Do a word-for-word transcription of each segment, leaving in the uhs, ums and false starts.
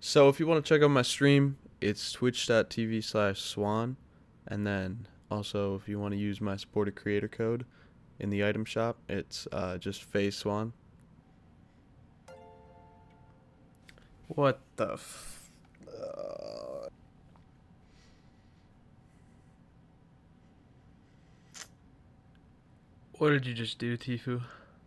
So if you want to check out my stream, it's twitch.tv slash swan. And then also if you want to use my supported creator code in the item shop, it's uh, just Phase Swan. What the f... Uh... What did you just do, Tfue?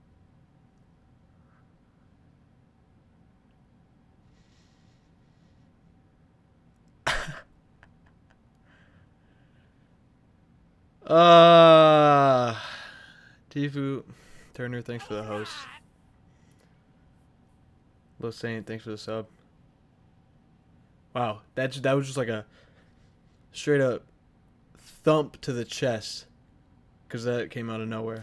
Uh, Tfue, Turner, thanks for the host. Lil Saint, thanks for the sub. Wow, that that was just like a straight up thump to the chest, cause that came out of nowhere.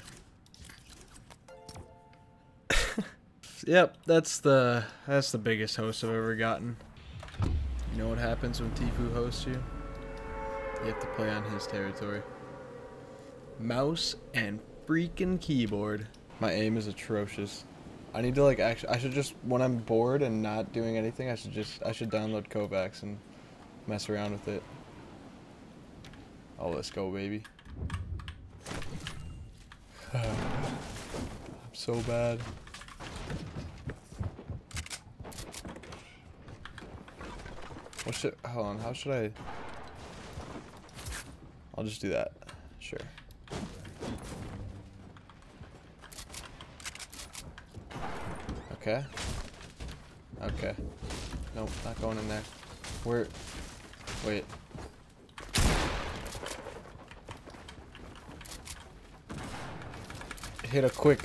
Yep, that's the that's the biggest host I've ever gotten. You know what happens when Tfue hosts you? You have to play on his territory. Mouse and freaking keyboard. My aim is atrocious. I need to like actually I should just, when I'm bored and not doing anything, I should just I should download Kovacs and mess around with it. Oh, let's go, baby. I'm so bad. What should, hold on, how should I? I'll just do that. Sure. Okay. Okay. Nope, not going in there. Where? Wait. Hit a quick.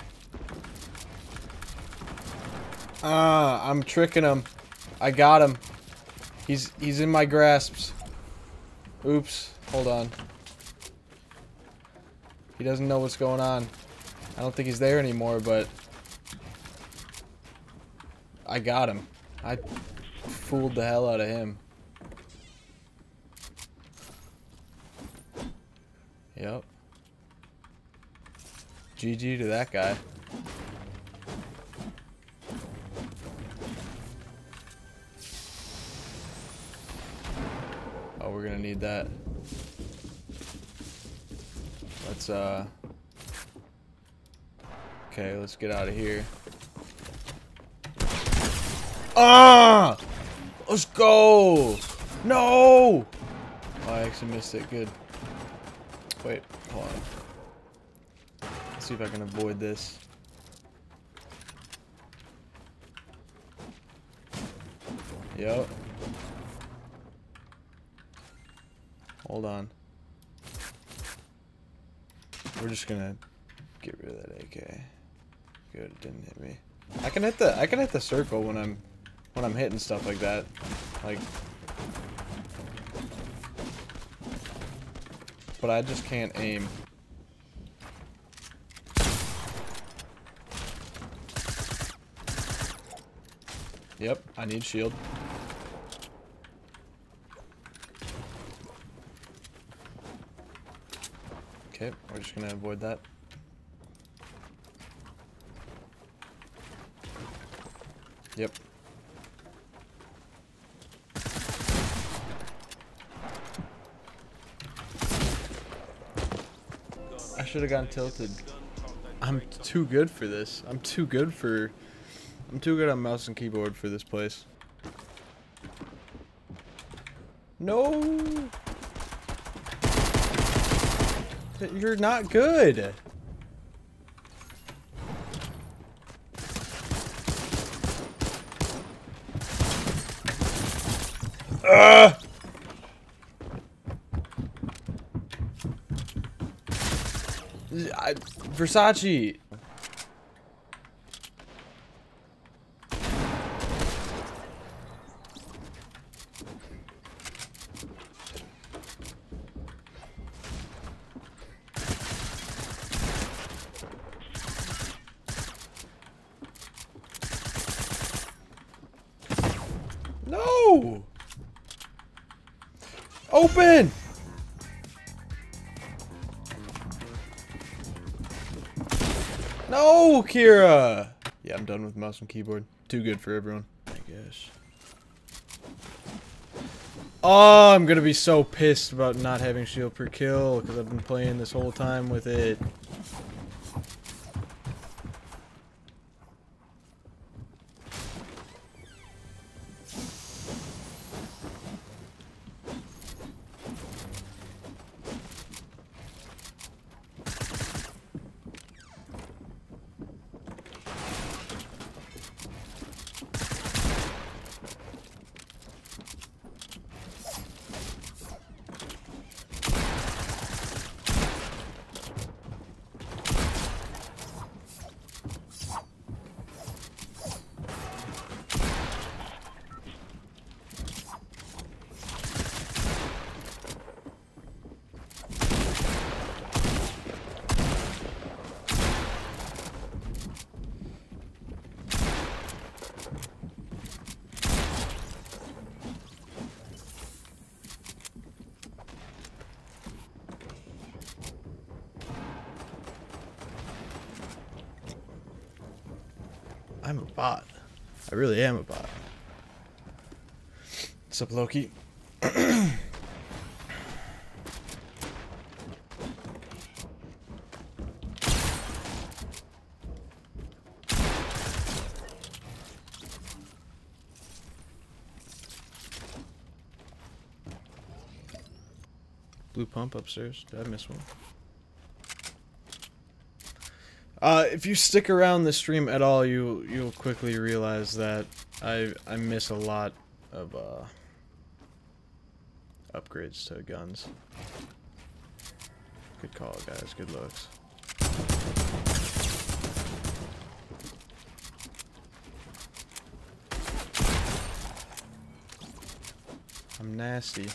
Ah, I'm tricking him. I got him. He's he's in my grasps. Oops. Hold on. He doesn't know what's going on. I don't think he's there anymore, but I got him. I fooled the hell out of him. Yep. G G to that guy. Oh, we're gonna need that. Let's, uh... okay, let's get out of here. Ah! Let's go! No! Oh, I actually missed it. Good. Wait, hold on. Let's see if I can avoid this. Yep. Hold on. We're just gonna get rid of that A K. Good, it didn't hit me. I can hit the I can hit the circle when I'm when I'm hitting stuff like that. Like, but I just can't aim. Yep, I need shield. Okay, we're just gonna avoid that. Yep. I should have gotten tilted. I'm too good for this. I'm too good for... I'm too good on mouse and keyboard for this place. No! You're not good! Ugh! I, Versace! No! Open! No, Kira! Yeah, I'm done with mouse and keyboard. Too good for everyone, I guess. Oh, I'm gonna be so pissed about not having shield per kill because I've been playing this whole time with it. I'm a bot. I really am a bot. What's up, Loki? Blue pump upstairs. Did I miss one? Uh, if you stick around the stream at all, you you'll quickly realize that I I miss a lot of uh, upgrades to guns. Good call, guys. Good looks. I'm nasty.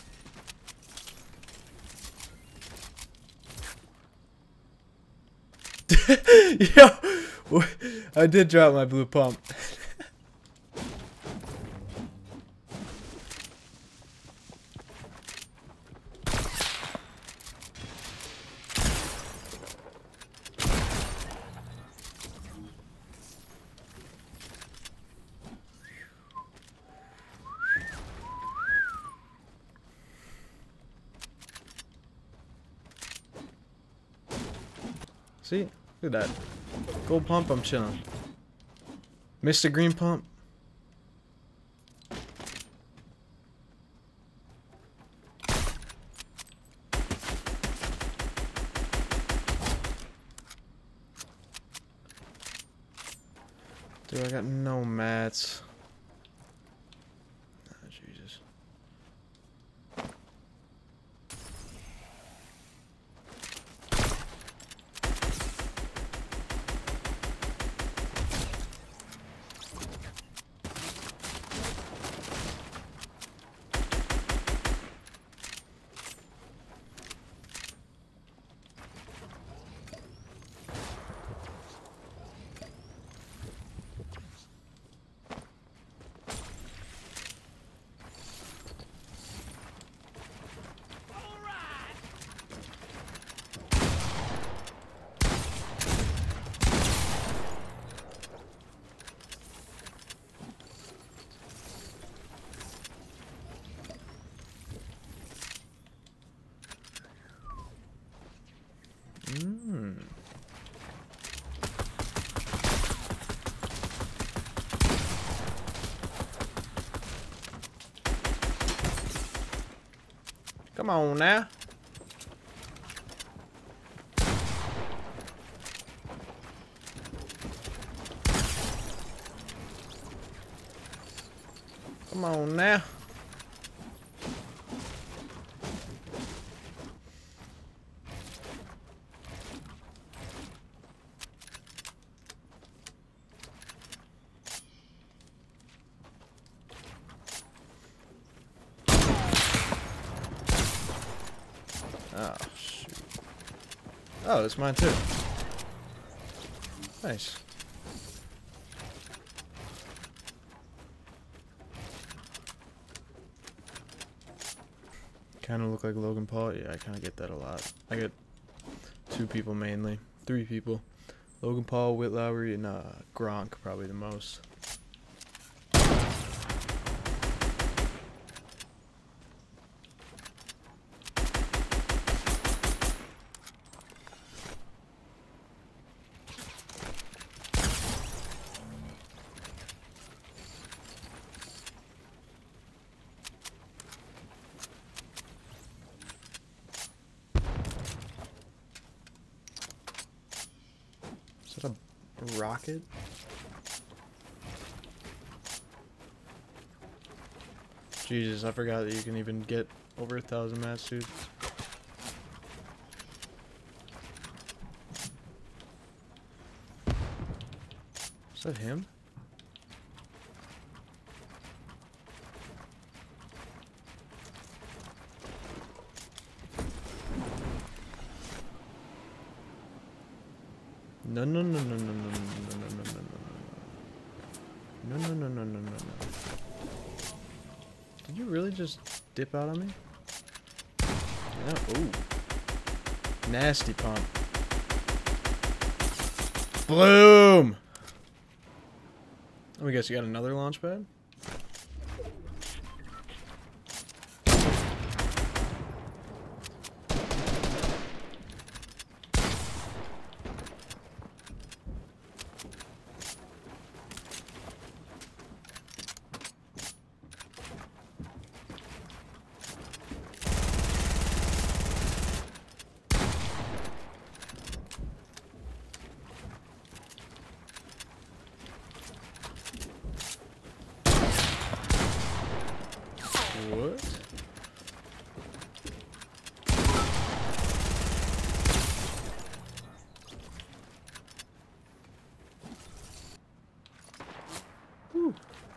Yo, I did drop my blue pump. See? Look at that. Gold pump, I'm chilling. Mister Green pump. Dude, I got no mats. Oh, Jesus. Mm. Come on now. Come on now. Oh, shoot. Oh, it's mine too. Nice. Kind of look like Logan Paul. Yeah, I kind of get that a lot. I get two people mainly. Three people. Logan Paul, Whit Lowry, and uh, Gronk probably the most. rocket? Jesus, I forgot that you can even get over a thousand mats, dude. Is that him? No, no, no, no, no, no, no, no, no, no, no, no, no, no, no, no, no, no. Did you really just dip out on me? Yeah. Ooh. Nasty pump. Bloom! Let me guess, you got another launch pad? What? Whew.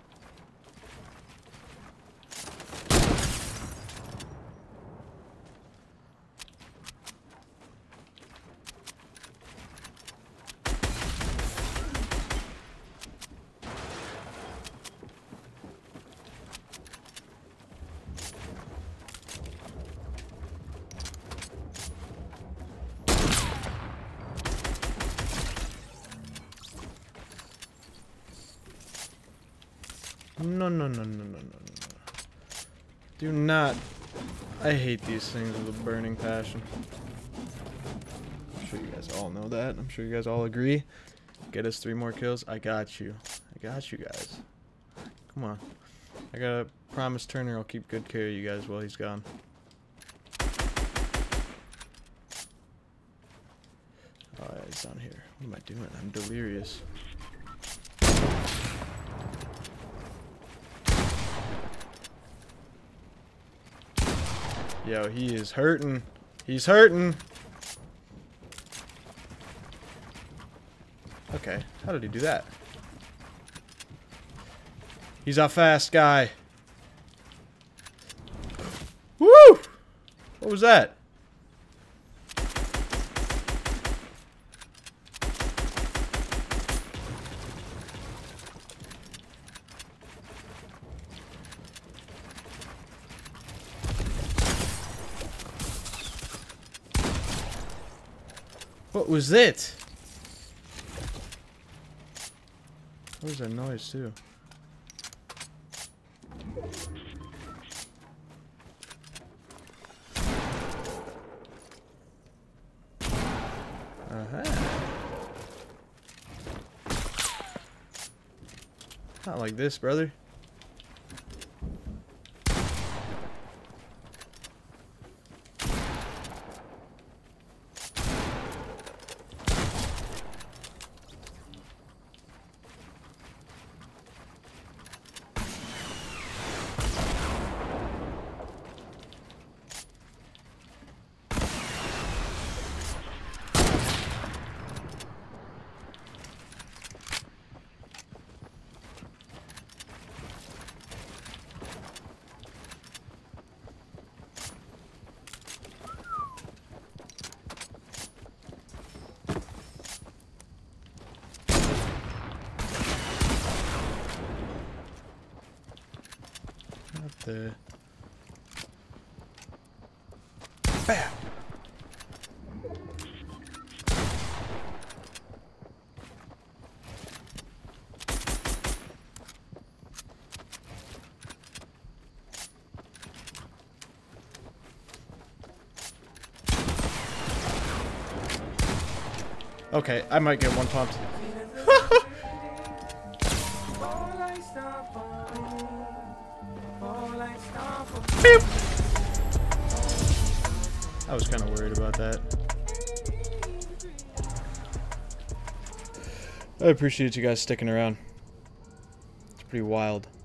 No, no, no, no, no, no, no, no. Do not. I hate these things with a burning passion. I'm sure you guys all know that. I'm sure you guys all agree. Get us three more kills. I got you. I got you guys. Come on. I gotta promise Turner I'll keep good care of you guys while he's gone. Oh, yeah, he's down here. What am I doing? I'm delirious. Yo, he is hurting. He's hurting. Okay, how did he do that? He's a fast guy. Woo! What was that? What was it? What was that noise too? Uh-huh. Not like this, brother. The bam. Okay, I might get one pumped. Beep. I was kind of worried about that. I appreciate you guys sticking around. It's pretty wild.